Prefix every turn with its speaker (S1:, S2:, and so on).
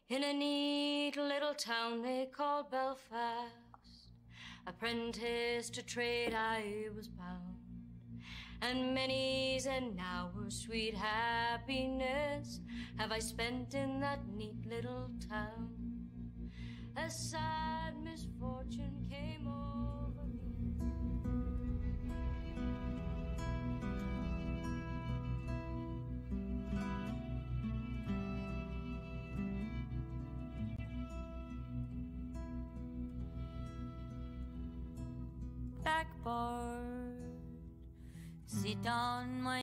S1: In a neat little town they called Belfast, apprentice to trade I was bound, and many's an hour sweet happiness have I spent in that neat little town. A sad misfortune came over me. Backboard, sit on my